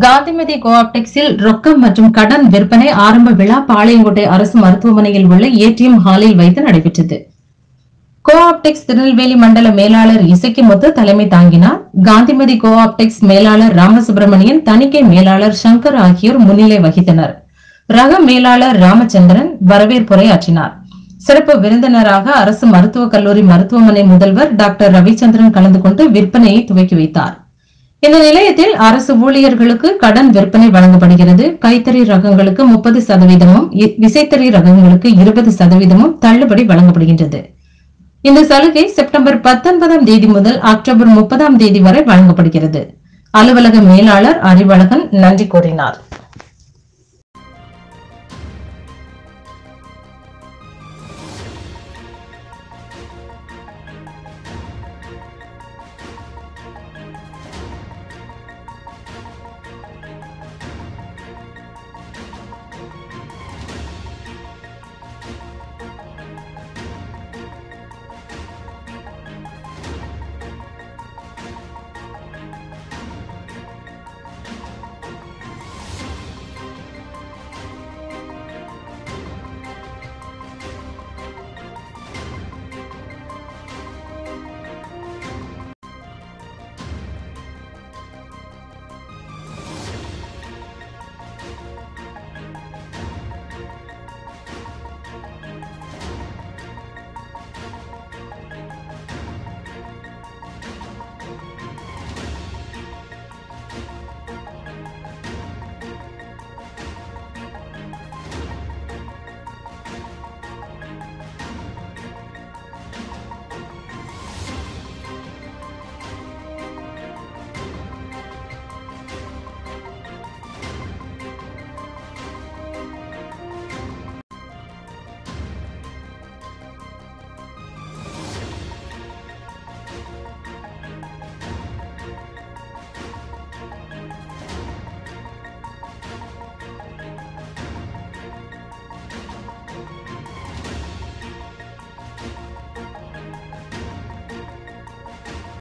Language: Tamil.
காந்திமதி கோஆப்டெக்ஸில் ரொக்கம் மற்றும் கடன் விற்பனை ஆரம்ப விழா பாளையங்கோட்டை அரசு மருத்துவமனையில் உள்ள ஏடிஎம் ஹாலில் வைத்து நடைபெற்றது. கோஆப்டெக்ஸ் திருநெல்வேலி மண்டல மேலாளர் இசக்கிமுத்து தலைமை தாங்கினார். காந்திமதி கோஆப்டெக்ஸ் மேலாளர் ராமசுப்பிரமணியன், தணிக்கை மேலாளர் சங்கர் ஆகியோர் முன்னிலை வகித்தனர். ரக மேலாளர் ராமச்சந்திரன் வரவேற்புரையாற்றினார். சிறப்பு விருந்தினராக அரசு மருத்துவக் கல்லூரி மருத்துவமனை முதல்வர் டாக்டர் ரவிச்சந்திரன் கலந்து கொண்டு விற்பனையை துவக்கி வைத்தார். இந்த நிலையத்தில் அரசு ஊழியர்களுக்கு கடன் விற்பனை வழங்கப்படுகிறது. கைத்தறி ரகங்களுக்கு 30%, விசைத்தறி ரகங்களுக்கு 20% தள்ளுபடி வழங்கப்படுகின்றது. இந்த சலுகை செப்டம்பர் 19ஆம் தேதி முதல் அக்டோபர் 30ஆம் தேதி வரை வழங்கப்படுகிறது. அலுவலக மேலாளர் அறிவழகன் நன்றி கூறினார்.